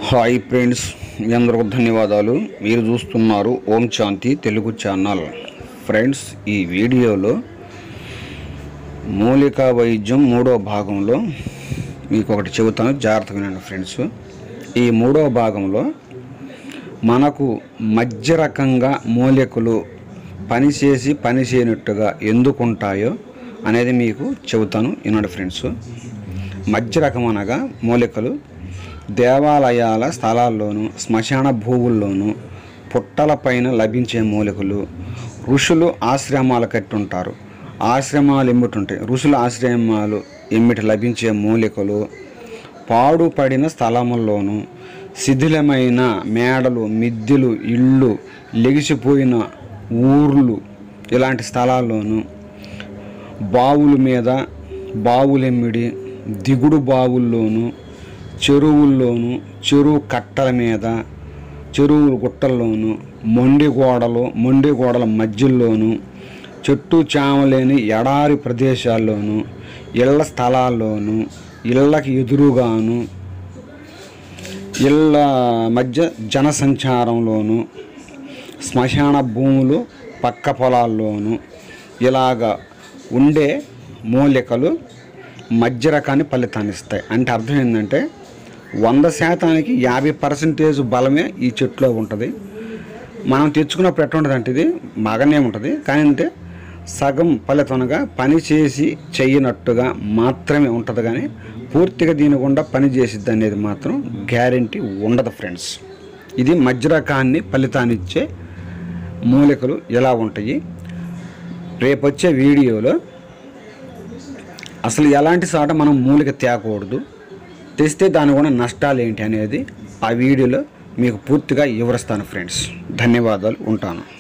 Hi friends, మీ అందరికీ ధన్యవాదాలు. మీరు చూస్తున్నారు ఓం శాంతి తెలుగు ఛానల్. ఫ్రెండ్స్, ఈ వీడియోలో మూలికా వైద్యం 3వ భాగంలో మీకు ఒకటి చెబుతాను, జాగ్రత్తగా వినండి ఫ్రెండ్స్. ఈ 3వ భాగంలో మనకు మధ్య రకంగా మూలికలు పనిచేసి పనిచేయనట్టుగా ఎందుకు ఉంటాయో అనేది మీకు చెబుతాను, వినండి ఫ్రెండ్స్. మధ్య రకం అనగా మూలికలు దేవాలయాల స్థలాల్లోనూ శ్మశాన భూముల్లోనూ పుట్టలపైన లభించే మూలికలు. ఋషులు ఆశ్రమాలు కట్టుంటారు, ఆశ్రమాలు ఎమ్మిటుంటాయి. ఋషుల ఆశ్రమాలు ఎమ్మిటి లభించే మూలికలు పాడుపడిన స్థలముల్లోనూ, శిథిలమైన మేడలు, మిద్దెలు, ఇళ్ళు, లెగిసిపోయిన ఊర్లు ఇలాంటి స్థలాల్లోనూ, బావుల మీద, బావులెమ్మిడి దిగుడు బావుల్లోనూ, చెరువుల్లోనూ, చెరువు కట్టల మీద, చెరువుల గుట్టల్లోనూ, మొండి గోడల మధ్యలోనూ, చెట్టు చేమలేని ఎడారి ప్రదేశాల్లోనూ, ఇళ్ల స్థలాల్లోనూ, ఇళ్ళకి ఎదురుగాను, ఇళ్ళ మధ్య జనసంచారంలోనూ, శ్మశాన భూములు పక్క పొలాల్లోనూ ఇలాగా ఉండే మూలికలు మధ్య రకాన్ని ఫలితాన్ని ఇస్తాయి. అంటే అర్థం ఏంటంటే 100%కి 50% బలమే ఈ చెట్టులో ఉంటుంది. మనం తెచ్చుకున్నప్పుడు ఎట్లా ఉంటుంది అంటే ఇది బాగానే ఉంటుంది, కానీ అంటే సగం ఫలితంగా పని చేసి చెయ్యనట్టుగా మాత్రమే ఉంటుంది, కానీ పూర్తిగా దీని గుండా పని చేసిద్ది అనేది మాత్రం గ్యారెంటీ ఉండదు ఫ్రెండ్స్. ఇది మధ్య రకాన్ని ఫలితాన్ని ఇచ్చే మూలికలు ఎలా ఉంటాయి. రేపు వచ్చే వీడియోలో అసలు ఎలాంటి చోట మనం మూలిక తేకూడదు, తెస్తే దాని కూడా నష్టాలు ఏంటి అనేది ఆ వీడియోలో మీకు పూర్తిగా వివరిస్తాను ఫ్రెండ్స్. ధన్యవాదాలు, ఉంటాను.